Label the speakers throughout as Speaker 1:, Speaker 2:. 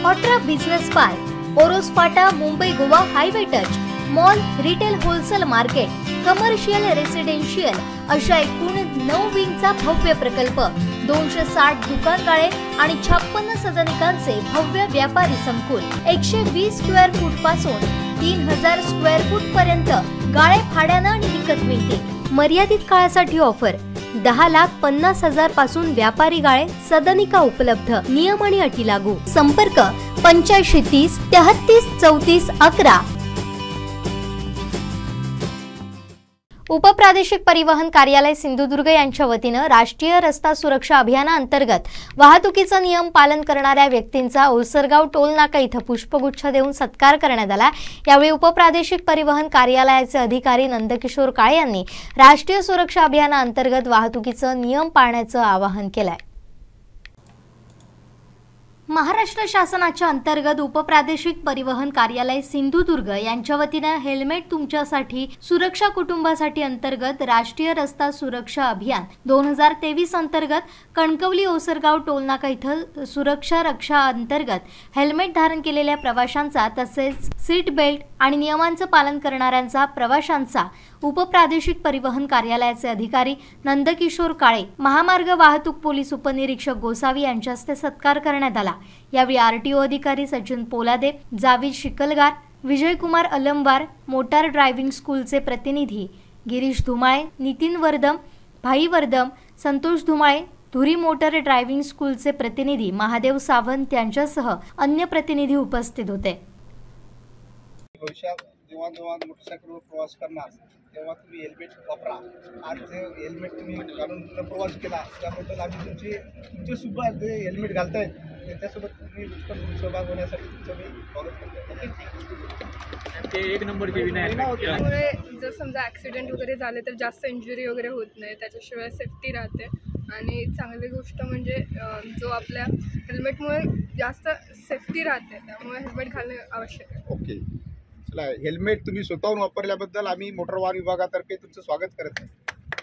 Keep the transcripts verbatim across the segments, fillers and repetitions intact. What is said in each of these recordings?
Speaker 1: ऑट्रा business park, Oros फाटा, Mumbai Goa highway touch, mall, retail, wholesale market, commercial, residential अशा एकूण नऊ विंगचा भव्य प्रकल्प, दोनशे साठ दुकानगाळे आणि छप्पन्न सदनिकांचे भव्य व्यापारी संकुल, एकशे वीस स्क्वेअर फूट पासून तीन हजार स्क्वेअर फूट पर्यंत गाळे भाड्यानं आणि विकत मिळते। मर्यादित काळासाठी ऑफर, दहा लाख पन्नास हजार पासून व्यापारी गाळे, सदनिका उपलब्ध, नियम आणि अटी लागू। संपर्क पंच्याऐंशी तीस तेहतीस चौतीस अकरा। उपप्रादेशिक परिवहन कार्यालय सिंधुदुर्ग यांच्या वतीनं राष्ट्रीय रस्ता सुरक्षा अभियानाअंतर्गत वाहतुकीचा नियम पालन करणाऱ्या व्यक्तींचा ओसरगाव टोल नाका इथं पुष्पगुच्छ देऊन सत्कार करण्यात आला। यावेळी उपप्रादेशिक परिवहन कार्यालयाचे अधिकारी नंदकिशोर काळे यांनी राष्ट्रीय सुरक्षा अभियानाअंतर्गत वाहतुकीचा नियम पाळण्याचं आवाहन केलंय। महाराष्ट्र शासनाच्या अंतर्गत उपप्रादेशिक परिवहन कार्यालय सिंधुदुर्ग यांच्या वतीने हेल्मेट तुमच्यासाठी सुरक्षा कुटुंबासाठी अंतर्गत राष्ट्रीय रस्ता सुरक्षा अभियान दोन हजार तेवीस अंतर्गत कणकवली ओसरगाव टोलनाका इथं सुरक्षा रक्षा अंतर्गत हेल्मेट धारण केलेल्या प्रवाशांचा तसेच सीट बेल्ट आणि नियमांचं पालन करणाऱ्यांचा प्रवाशांचा उपप्रादेशिक परिवहन कार्यालयाचे अधिकारी नंदकिशोर काळे, महामार्ग वाहतूक पोलीस उपनिरीक्षक गोसावी यांच्या हस्ते सत्कार करण्यात आला। यावेळी आरटीओ अधिकारी सचिन पोलादे, जावीद शिकलगार, विजयकुमार अलमवार, मोटार ड्रायव्हिंग स्कूलचे प्रतिनिधी गिरीश धुमाळे, नितीन वर्दम, भाई वर्दम, संतोष धुमाळे, धुरी मोटार ड्रायव्हिंग स्कूलचे प्रतिनिधी महादेव सावंत यांच्यासह अन्य प्रतिनिधी उपस्थित होते।
Speaker 2: भविष्यात जेव्हा जेव्हा मोटरसायकलवर प्रवास करणार तेव्हा तुम्ही हेल्मेट वापरा। आज जे हेल्मेट तुम्ही घालून प्रवास केला त्याबद्दल आम्ही तुमचे तुमचे सुद्धा जे हेल्मेट घालतायत त्यांच्यासोबत तुम्ही उत्तम सहभाग होण्यासाठी तुमचं मी स्वागत करतो।
Speaker 3: ते एक नंबरची विनय
Speaker 4: त्यामुळे जर समजा ॲक्सिडेंट वगैरे झाले तर जास्त इंजुरी वगैरे होत नाही, त्याच्याशिवाय सेफ्टी राहते। आणि चांगली गोष्ट म्हणजे जो आपल्या हेल्मेटमुळे जास्त सेफ्टी राहते, त्यामुळे हेल्मेट घालणे आवश्यक आहे।
Speaker 2: ओके, चला, हेल्मेट तुम्ही स्वतःहून वापरल्याबद्दल आम्ही मोटर वाहन विभागातर्फे तुमचं स्वागत करत आहे।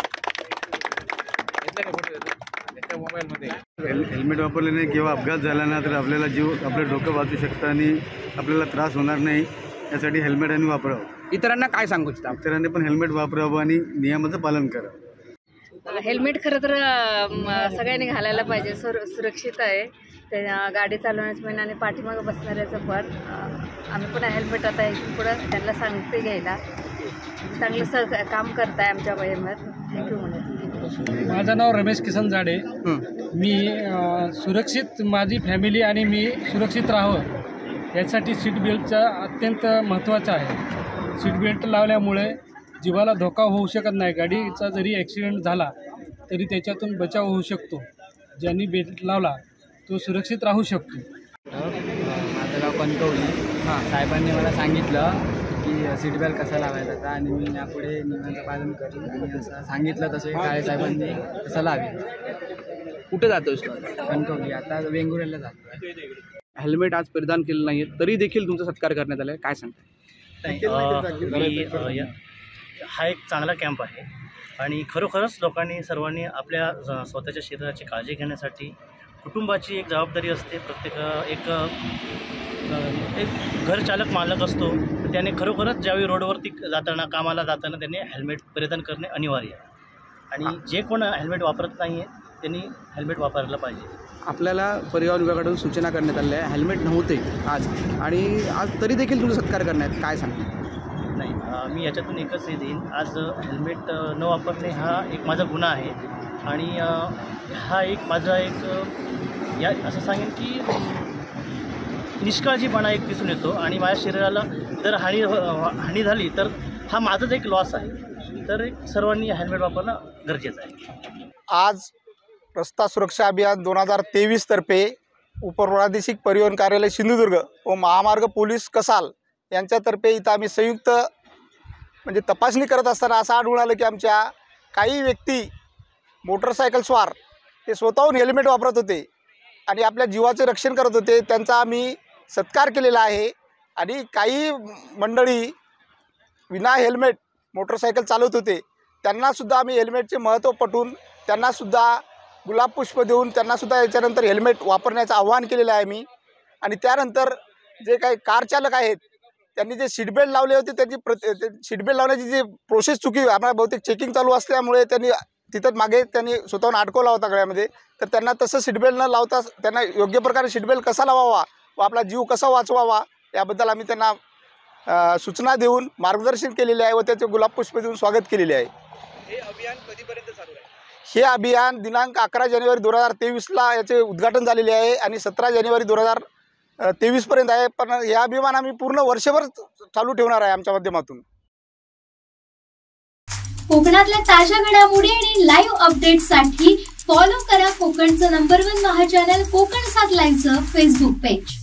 Speaker 5: हेल्मेट वापरल्याने किंवा अपघात झाला ना तर आपल्याला जीव आपलं डोकं वाचू शकतं आणि आपल्याला त्रास होणार नाही, यासाठी हेल्मेट आणि वापरावं।
Speaker 3: इतरांना काय सांगू इच्छिता?
Speaker 5: इतरांनी पण हेल्मेट वापरावं आणि नियमाचं पालन करावं।
Speaker 6: हेल्मेट खरं तर सगळ्यांनी घालायला पाहिजे, सुर सुरक्षित आहे त्या गाडी चालवण्याचं पण आणि पाठीमागं बसणाऱ्याचं पण। आम्ही पण हेल्मेट आता इथून पुढं त्यांना सांगते घ्यायला, चांगलं सह काम करताय आमच्या वयामध्ये। थँक्यू म्हणून।
Speaker 7: माझं नाव रमेश किसन जाडे, मी सुरक्षित माझी फॅमिली आणि मी सुरक्षित राहावं यासाठी सीट बेल्टचा अत्यंत महत्त्वाचा आहे। सीट बेल्ट लावल्यामुळे जीवाला धोका होऊ शकत नाही, गाडीचा जरी ॲक्सिडेंट झाला तरी त्याच्यातून बचाव होऊ शकतो। ज्यांनी बेल्ट लावला तो सुरक्षित राहू शकतो।
Speaker 8: माझं गाव कणकवली। हां, साहेबांनी मला सांगितलं की सीट बेल्ट कसा लावायचा होता आणि मी यापुढे नियमांचं पालन करेन आणि असं सांगितलं तसे काळे साहेबांनी तसं लावेल।
Speaker 3: कुठे जातोस?
Speaker 8: कणकवली, आता वेंगुर्ल्याला जातो।
Speaker 3: हेल्मेट आज परिधान केलं नाही तरी देखील तुमचा सत्कार करण्यात आला, काय सांगता?
Speaker 9: हा एक चांगला कॅम्प आहे आणि खरोखरच लोकांनी सर्वांनी आपल्या स्वतःच्या शरीराची काळजी घेण्यासाठी कुटुंबाची एक जबाबदारी असते। प्रत्येक एक एक घरचालक मालक असतो, त्याने खरोखरच ज्यावेळी रोडवरती जाताना कामाला जाताना त्याने हेल्मेट परिधान करणे अनिवार्य आहे आणि जे कोण हेल्मेट वापरत नाही आहे त्यांनी हेल्मेट वापरायला पाहिजे।
Speaker 3: आपल्याला परिवहन विभागाकडून सूचना करण्यात आल्या आहे, हेल्मेट नव्हते आज आणि आज तरी देखील तुमचा सत्कार करण्यात, काय सांगता?
Speaker 9: नाही, मी याच्यातून एकच हे देईन, आज हेल्मेट न वापरणे हा एक माझा गुन्हा आहे आणि हा एक माझा एक या असं सांगेन की निष्काळजीपणा एक दिसून येतो आणि माझ्या शरीराला जर हानी हानी झाली तर हा माझाच एक लॉस आहे। तर सर्वांनी हेल्मेट वापरणं गरजेचं आहे।
Speaker 2: आज रस्ता सुरक्षा अभियान दोन हजार तेवीस तर्फे उपप्रादेशिक परिवहन कार्यालय सिंधुदुर्ग व महामार्ग पोलीस कसाल यांच्यातर्फे इथं आम्ही संयुक्त म्हणजे तपासणी करत असताना असं आढळून आलं की आमच्या काही व्यक्ती मोटरसायकल स्वार हे स्वतःहून हेल्मेट वापरत होते आणि आपल्या जीवाचे रक्षण करत होते, त्यांचा आम्ही सत्कार केलेला आहे। आणि काही मंडळी विना हेल्मेट मोटरसायकल चालवत होते, त्यांनासुद्धा आम्ही हेल्मेटचे महत्त्व पटवून त्यांनासुद्धा गुलाब पुष्प देऊन त्यांनासुद्धा याच्यानंतर हेल्मेट वापरण्याचं आवाहन केलेलं आहे। मी आणि त्यानंतर जे काही कार चालक आहेत त्यांनी जे सीटबेल्ट लावले होते त्यांची प्र सीटबेल्ट लावण्याची जी प्रोसेस चुकी आम्हाला बहुतेक चेकिंग चालू असल्यामुळे त्यांनी तिथं मागे त्यांनी स्वतःहून अडकवला होता गळ्यामध्ये. तर त्यांना तसं सीटबेल्ट न लावता त्यांना योग्य प्रकारे सीटबेल्ट कसा लावावा व आपला जीव कसा वाचवावा याबद्दल आम्ही त्यांना सूचना देऊन मार्गदर्शन केलेले आहे व त्याचे गुलाबपुष्प देऊन स्वागत केलेले आहे.
Speaker 3: हे अभियान कधीपर्यंत चालू आहे?
Speaker 2: हे अभियान दिनांक अकरा जानेवारी दोन हजार तेवीसला याचे उद्घाटन झालेले आहे आणि सतरा जानेवारी दोन हजार तेवीसपर्यंत आहे. पण हे अभियान आम्ही पूर्ण वर्षभर चालू ठेवणार आहे आमच्या माध्यमातून.
Speaker 1: कोकणातल्या ताज्या घडामोडी आणि लाईव्ह अपडेट्ससाठी फॉलो करा कोकणचं नंबर वन महा चॅनल कोकण सात लाईव्हचं फेसबुक पेज.